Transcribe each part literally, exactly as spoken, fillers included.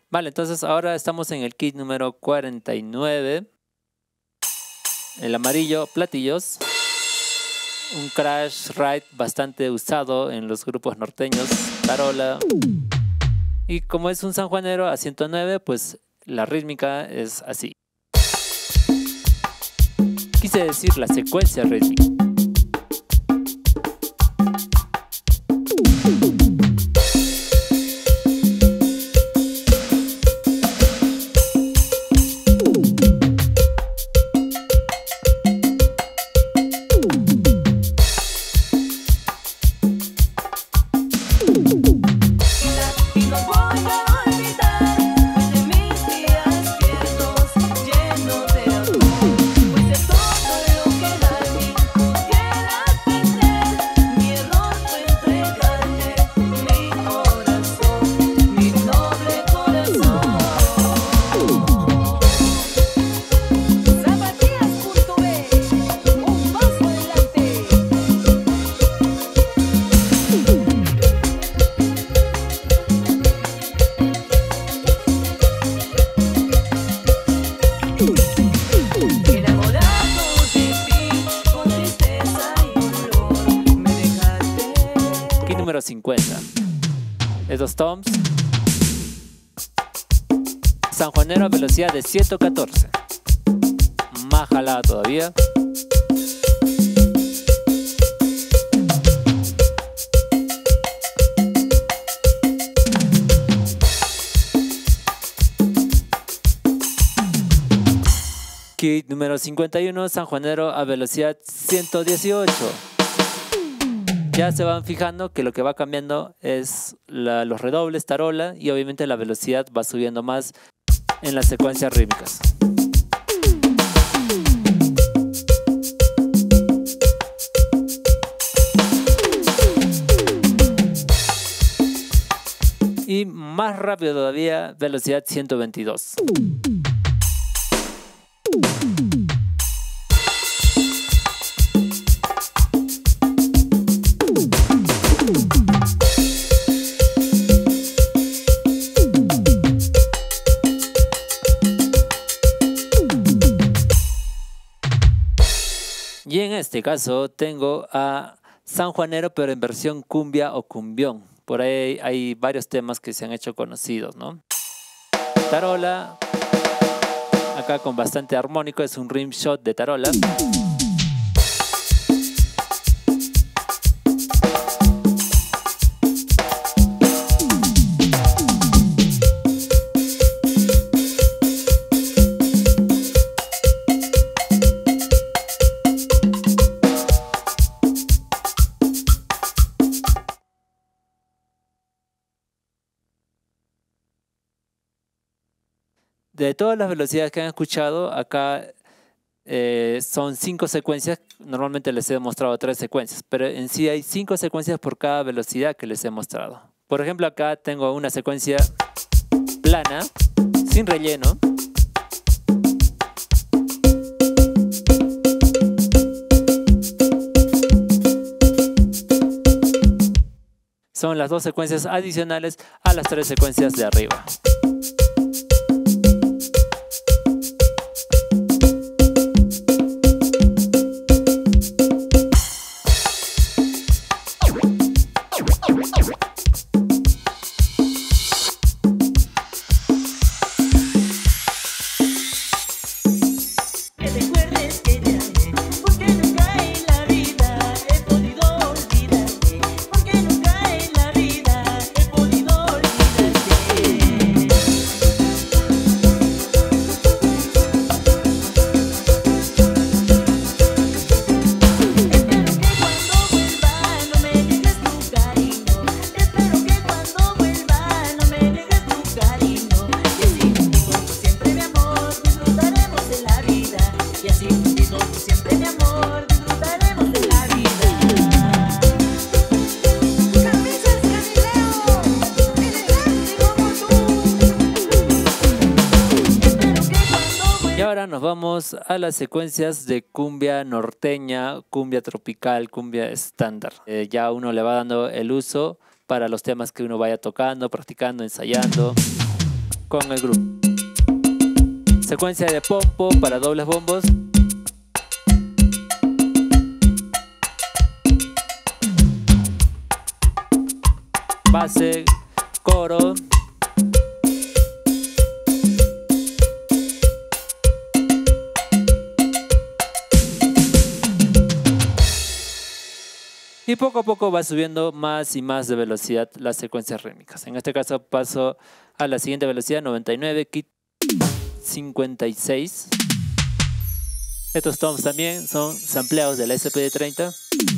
Vale, entonces ahora estamos en el kit número cuarenta y nueve. El amarillo, platillos. Un crash ride bastante usado en los grupos norteños, tarola. Y como es un sanjuanero a ciento nueve, pues la rítmica es así. Quise decir la secuencia rítmica. Número cincuenta. Estos toms. Sanjuanero a velocidad de ciento catorce. Más jalada todavía. Kit número cincuenta y uno. Sanjuanero a velocidad ciento dieciocho. Ya se van fijando que lo que va cambiando es la, los redobles, tarola, y obviamente la velocidad va subiendo más en las secuencias rítmicas. Y más rápido todavía, velocidad ciento veintidós. Y en este caso tengo a sanjuanero, pero en versión cumbia o cumbión. Por ahí hay varios temas que se han hecho conocidos, ¿no? Tarola, acá con bastante armónico, es un rim shot de tarola. De todas las velocidades que han escuchado, acá eh, son cinco secuencias. Normalmente les he mostrado tres secuencias, pero en sí hay cinco secuencias por cada velocidad que les he mostrado. Por ejemplo, acá tengo una secuencia plana, sin relleno. Son las dos secuencias adicionales a las tres secuencias de arriba. Nos vamos a las secuencias de cumbia norteña, cumbia tropical, cumbia estándar. Eh, ya uno le va dando el uso para los temas que uno vaya tocando, practicando, ensayando. con el grupo. Secuencia de pompo para dobles bombos. Base, coro. Y poco a poco va subiendo más y más de velocidad las secuencias rítmicas. En este caso paso a la siguiente velocidad, noventa y nueve, kit cincuenta y seis. Estos toms también son sampleados de la S P D treinta.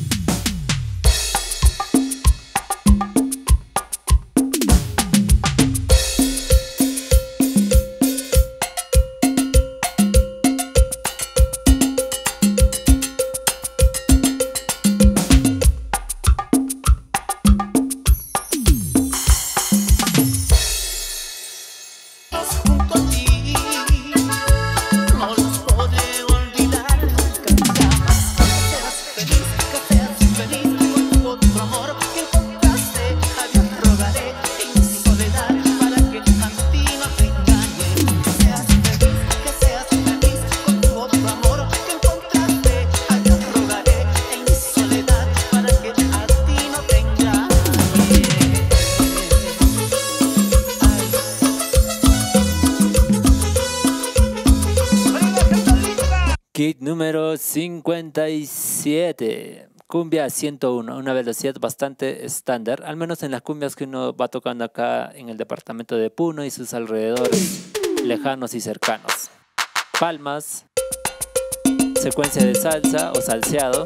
Kit número cincuenta y siete, cumbia ciento uno, una velocidad bastante estándar, al menos en las cumbias que uno va tocando acá en el departamento de Puno y sus alrededores lejanos y cercanos. Palmas, secuencia de salsa o salseado.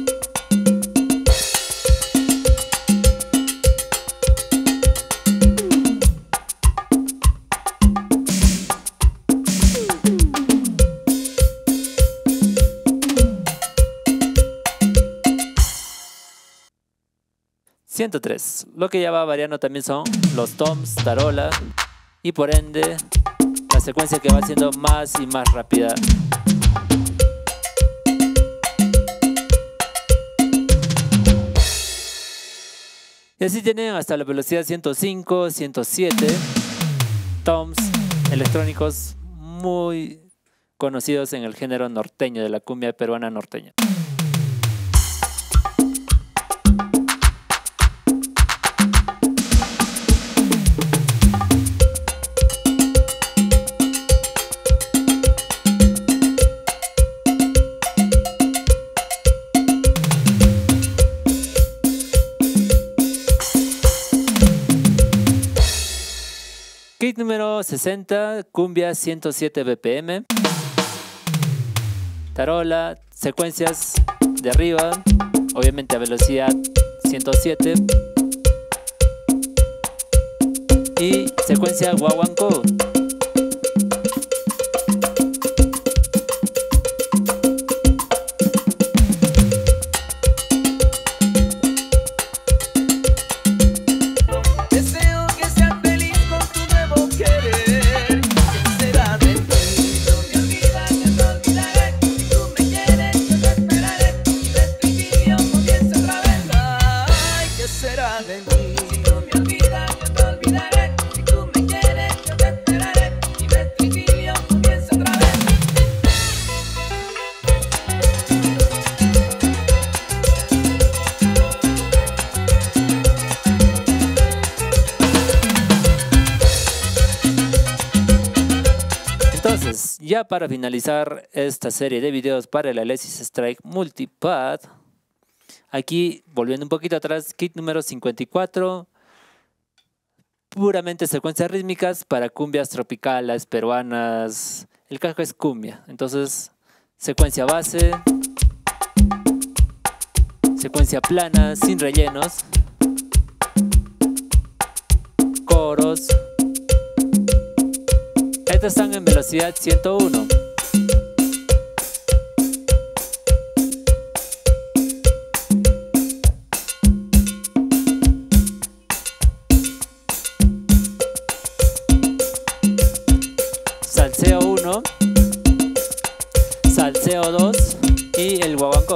ciento tres. Lo que ya va variando también son los toms, tarola y por ende la secuencia que va siendo más y más rápida. Y así tienen hasta la velocidad ciento cinco, ciento siete toms electrónicos muy conocidos en el género norteño de la cumbia peruana norteña. Kit número sesenta, cumbia ciento siete B P M. Tarola, secuencias de arriba, obviamente a velocidad ciento siete. Y secuencia guaguancó. Entonces, ya para finalizar esta serie de videos para el Alesis Strike Multipad, aquí volviendo un poquito atrás, kit número cincuenta y cuatro, puramente secuencias rítmicas para cumbias tropicales, peruanas. El caso es cumbia, entonces secuencia base, secuencia plana, sin rellenos, coros. Estas están en velocidad ciento uno. Salseo uno, salseo dos y el guaguancó.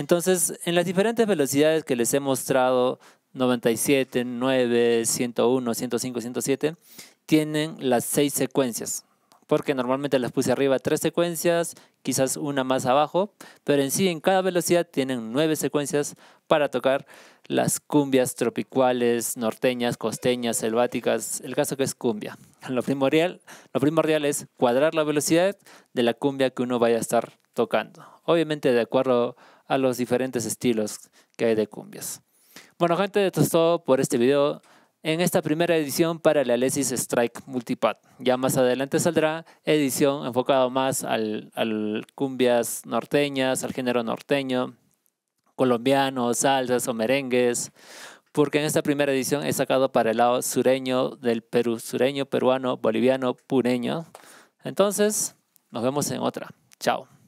Entonces, en las diferentes velocidades que les he mostrado, noventa y siete, nueve, ciento uno, ciento cinco, ciento siete, tienen las seis secuencias. Porque normalmente les puse arriba tres secuencias, quizás una más abajo, pero en sí en cada velocidad tienen nueve secuencias para tocar las cumbias tropicales, norteñas, costeñas, selváticas, el caso que es cumbia. Lo primordial, lo primordial es cuadrar la velocidad de la cumbia que uno vaya a estar tocando, obviamente de acuerdo a los diferentes estilos que hay de cumbias. Bueno gente, esto es todo por este video. En esta primera edición para el Alesis Strike Multipad. Ya más adelante saldrá edición enfocada más al, al cumbias norteñas, al género norteño, colombiano, salsas o merengues, porque en esta primera edición he sacado para el lado sureño del Perú, sureño, peruano, boliviano, puneño. Entonces, nos vemos en otra. Chao.